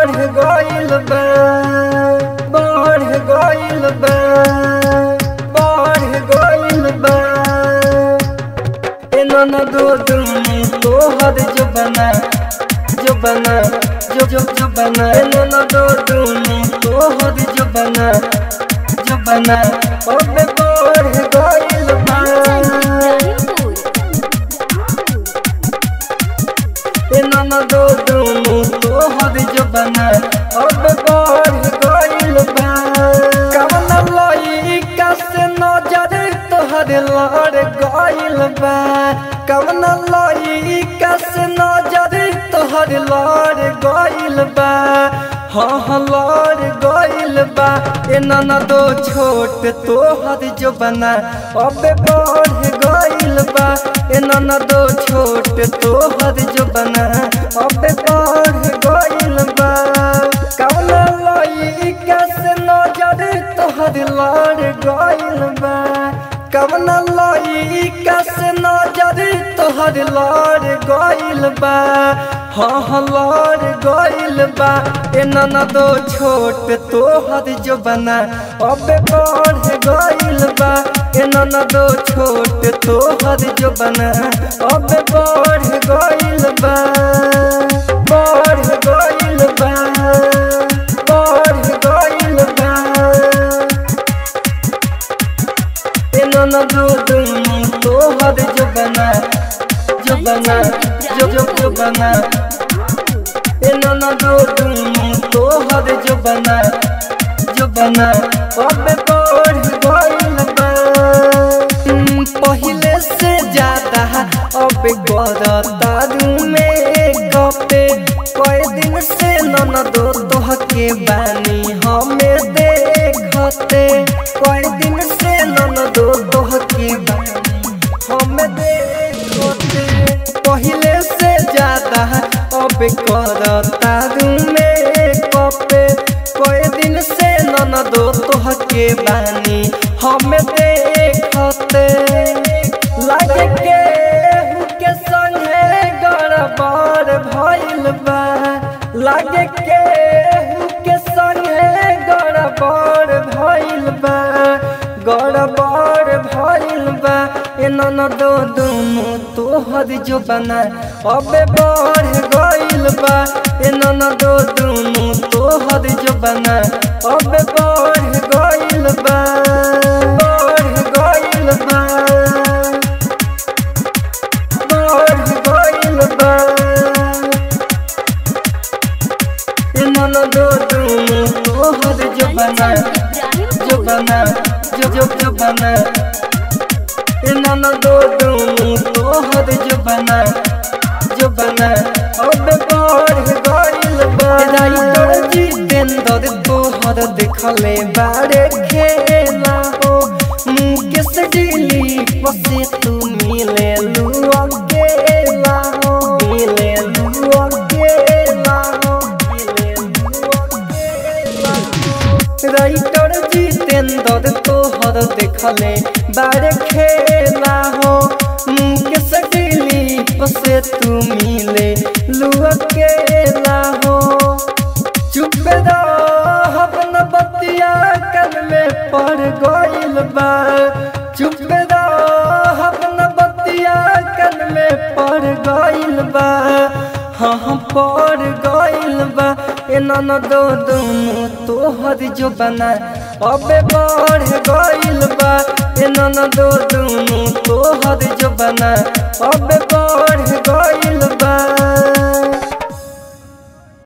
बढ़ गइल बा बढ़ गइल बा बढ़ गइल बा एना दो तोहर जो बना एना दो तोहर जो बना अबे बढ़ गइल बा एना दो तोहर जो बना अबे बढ़ गइल बा कवना लइका से नजर तोहर लड़ गइल बा कवना लइका से नजर तोहर लड़ गइल बा हाँ लड़ गइल बा एना दो छोट तोहर जो बना अबे बढ़ गइल बा एना दो छोट तोहर जो बना अबे बढ़ गइल बा कवना लइका से नजर तोहर लड़ गइल बा कवना लइका से नजर तोहर लड़ गइल बा हाँ लड़ गइल बा एना दो छोट तोहर जो बना अबे बढ़ गइल बा एना दो छोट तोहर जो बना अबे बढ़ गइल बा बढ़ गइल बा बढ़ गइल बा एना दो तोहर जो बना एना दो तोहर जो बना अबे बढ़ गइल बा पहिले से ज्यादा अबे करतारू में गपे कई दिन से नन दो तोहके बानी हमें देखते कई दिन से नन दो तोहके बानी हमें देखते पहिले से ज्यादा अबे करतारू में गपे कई दिन से नन दो तोहके बानी हमें देखते लागे के संगे गड़बड़ भइल बा लागे के संगे गड़बड़ भइल बा एना दो तोहर जो बना अबे बढ़ गइल बा एना दो तोहर जो बना अबे बढ़ गइल बा बढ़ गइल बा बढ़ गइल बा एना दो तोहर जो बना एना दो तोहर जो बना अबे बढ़ गइल बा राइटर जितेंद्र तोहर देखले बारे खेला हो मुकेश दिली बसे तू मिले लू अकेला हो राइटर जितेंद्र तोहर देखले बारे खेला हो मुकेश दिली बसे तू मिले लू अकेला हो चुप रह अपना बतिया कल में पड़ गइल बा चुप रह अपना बतिया कल में पड़ गइल बा हाँ पड़ गइल बा एना दो तोहर जो बना अबे बढ़ गइल बा एना दो तोहर जो बना अबे बढ़